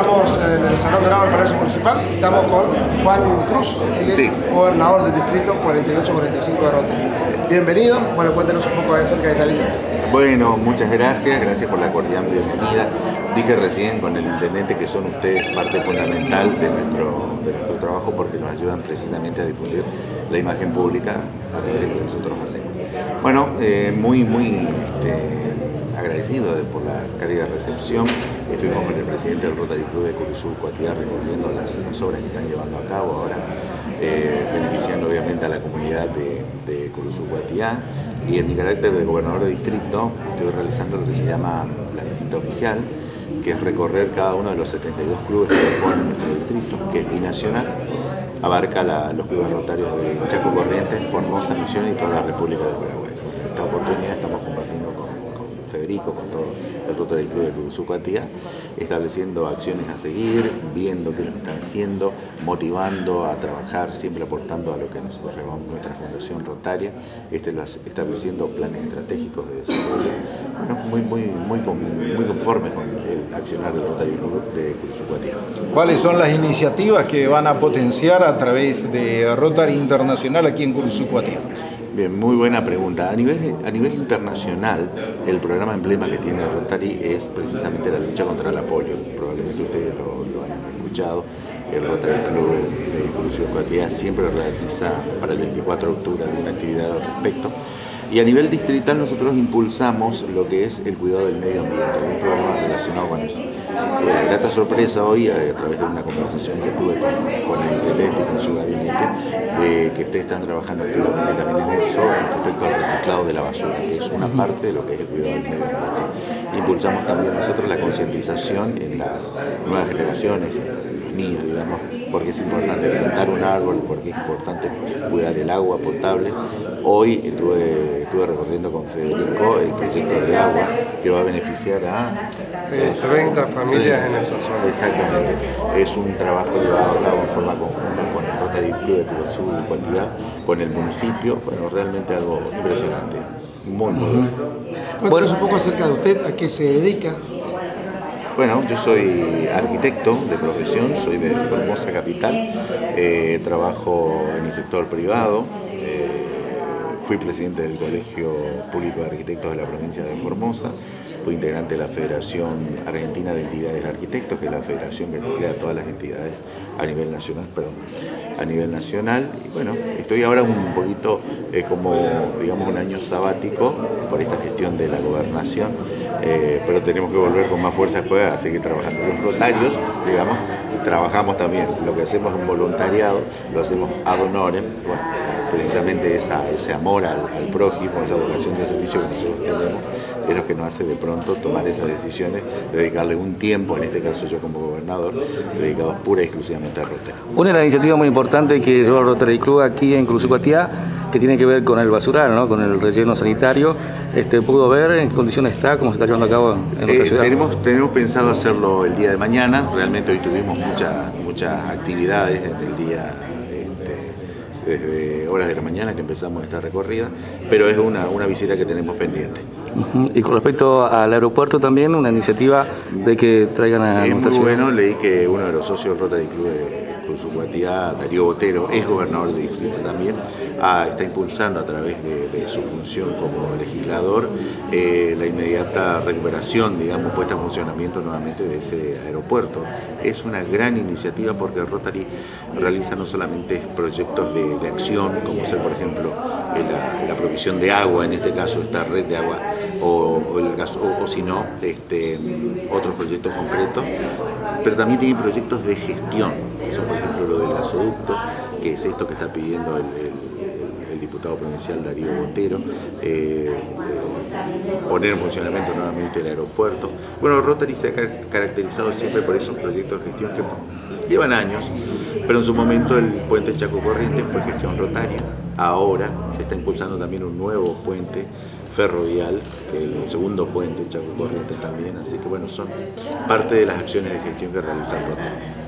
Estamos en el Salón Dorado del Palacio Municipal. Estamos con Juan Cruz, él es gobernador del distrito 4845 de Rotary. Bienvenido. Bueno, cuéntenos un poco acerca de esta visita. Bueno, muchas gracias por la cordial bienvenida. Dije recién con el intendente que son ustedes parte fundamental de nuestro trabajo, porque nos ayudan precisamente a difundir la imagen pública a través de lo que nosotros hacemos. Bueno, muy agradecido por la cálida recepción. Estuvimos con el presidente del Rotary Club de Curuzú Cuatiá recorriendo las obras que están llevando a cabo ahora, beneficiando obviamente a la comunidad de Curuzú Cuatiá. Y en mi carácter de gobernador de distrito estoy realizando lo que se llama la visita oficial, que es recorrer cada uno de los 72 clubes que componen nuestro distrito, que es binacional, abarca los clubes rotarios de Chaco Corrientes, Formosa, Misiones y toda la República del Paraguay. En esta oportunidad estamos compartiendo con Federico, con todo el Rotary Club de Curuzú Cuatiá, estableciendo acciones a seguir, viendo qué es lo que están haciendo, motivando a trabajar, siempre aportando a lo que nosotros llamamos nuestra Fundación Rotaria, estableciendo planes estratégicos de desarrollo. Bueno, muy conforme con el accionar del Rotary Club de Curuzú Cuatiá. ¿Cuáles son las iniciativas que van a potenciar a través de Rotary Internacional aquí en Curuzú Cuatiá? Bien, muy buena pregunta. A nivel internacional, el programa emblema que tiene Rotary es precisamente la lucha contra la polio. Probablemente ustedes lo han escuchado. El Rotary Club de Curuzú Cuatiá siempre realiza para el 24 de octubre alguna actividad al respecto. Y a nivel distrital nosotros impulsamos lo que es el cuidado del medio ambiente, un programa relacionado con eso. La grata sorpresa hoy, a través de una conversación que tuve con el intendente y con su gabinete, de que ustedes están trabajando activamente también en eso respecto al reciclado de la basura, que es una parte de lo que es el cuidado del medio ambiente. Impulsamos también nosotros la concientización en las nuevas generaciones, los niños, digamos, porque es importante plantar un árbol, porque es importante cuidar el agua potable. Hoy estuve recorriendo con Federico el proyecto de agua que va a beneficiar a 30 familias en esa zona. Exactamente. Es un trabajo llevado a cabo en forma conjunta con el Rotary Club de Curuzú Cuatiá, con el municipio. Bueno, realmente algo impresionante. Muy bueno. Cuéntanos un poco acerca de usted, a qué se dedica. Bueno, yo soy arquitecto de profesión, soy de Formosa Capital, trabajo en el sector privado, fui presidente del Colegio Público de Arquitectos de la provincia de Formosa, fui integrante de la Federación Argentina de Entidades de Arquitectos, que es la federación que nuclea todas las entidades a nivel nacional, y bueno, estoy ahora un poquito como, digamos, un año sabático por esta gestión de la gobernación, pero tenemos que volver con más fuerza después a seguir trabajando. Los rotarios, digamos, trabajamos también, lo que hacemos es un voluntariado, lo hacemos ad honorem, bueno, precisamente ese amor al prójimo, esa vocación de servicio que nosotros tenemos, es lo que nos hace de pronto tomar esas decisiones, dedicarle un tiempo, en este caso yo como gobernador, dedicado pura y exclusivamente a Rotary. Una de las iniciativas muy importantes que lleva el Rotary Club aquí en Curuzú Cuatiá, que tiene que ver con el basural, ¿no? Con el relleno sanitario, ¿pudo ver en qué condiciones está, cómo se está llevando a cabo en nuestra ciudad? Tenemos pensado hacerlo el día de mañana. Realmente hoy tuvimos muchas actividades en el día, desde horas de la mañana que empezamos esta recorrida, pero es una visita que tenemos pendiente. Y con respecto al aeropuerto también, una iniciativa de que traigan a nuestra ciudad. Bueno, leí que uno de los socios del Rotary Club de Curuzú Cuatiá, Darío Botero, es gobernador de distrito también, está impulsando a través de su función como legislador la inmediata recuperación, digamos, puesta en funcionamiento nuevamente de ese aeropuerto. Es una gran iniciativa porque el Rotary realiza no solamente proyectos de acción, como ser, por ejemplo, la provisión de agua, en este caso esta red de agua, o si no, otros proyectos concretos, pero también tiene proyectos de gestión, que son, por ejemplo, lo del gasoducto, que es esto que está pidiendo el diputado provincial Darío Botero, poner en funcionamiento nuevamente el aeropuerto. Bueno, Rotary se ha caracterizado siempre por esos proyectos de gestión que llevan años, pero en su momento el puente Chaco Corrientes fue gestión rotaria. Ahora se está impulsando también un nuevo puente ferrovial, el segundo puente Chaco Corrientes también, así que bueno, son parte de las acciones de gestión que realiza el Rotary.